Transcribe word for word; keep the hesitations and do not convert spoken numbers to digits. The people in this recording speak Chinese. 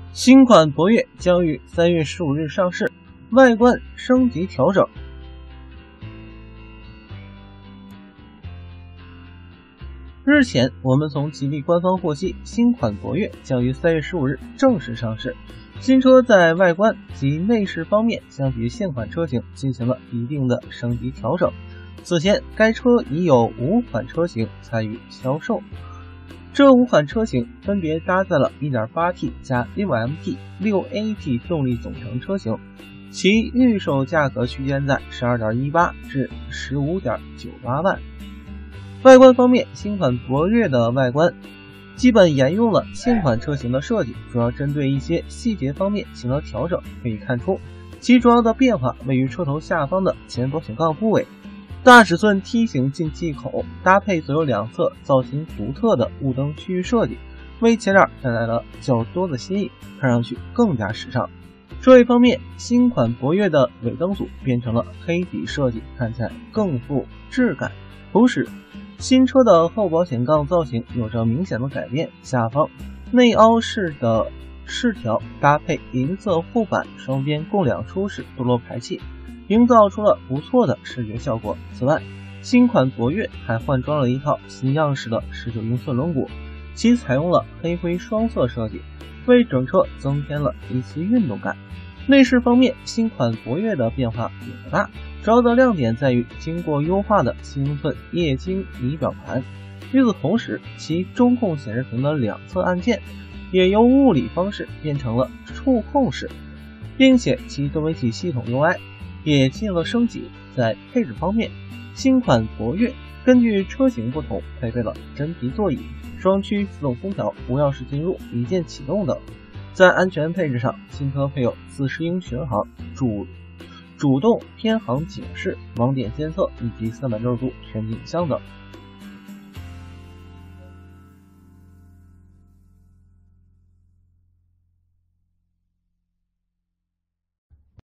新款博越将于三月十五日上市，外观升级调整。日前，我们从吉利官方获悉，新款博越将于三月十五日正式上市。新车在外观及内饰方面，相比于现款车型进行了一定的升级调整。此前，该车已有五款车型参与销售。这五款车型分别搭载了 一点八 T 加 六 M P 六 A T 动力总成车型，其预售价格区间在 十二点一八 至 十五点九八万。外观方面，新款博越的外观基本沿用了现款车型的设计，主要针对一些细节方面进行了调整。可以看出，其主要的变化位于车头下方的前保险杠部位，大尺寸梯形进气口搭配左右两侧造型独特的雾灯区域设计，为前脸带来了较多的新意，看上去更加时尚。车尾方面，新款博越的尾灯组变成了黑底设计，看起来更富质感。同时，新车的后保险杠造型有着明显的改变，下方内凹式的饰条搭配银色护板，双边共两出式多罗排气，营造出了不错的视觉效果。此外，新款博越还换装了一套新样式的十九英寸轮毂，其采用了黑灰双色设计，为整车增添了一丝运动感。内饰方面，新款博越的变化也不大，主要的亮点在于经过优化的新寸液晶仪表盘。与此同时，其中控显示屏的两侧按键也由物理方式变成了触控式，并且其多媒体系统 U I 也进行了升级。在配置方面，新款博越根据车型不同配备了真皮座椅、双区自动空调、无钥匙进入、一键启动等。在安全配置上，新车配有四十英巡航、主主动偏航警示、网点监测以及三百六十度全景影像等。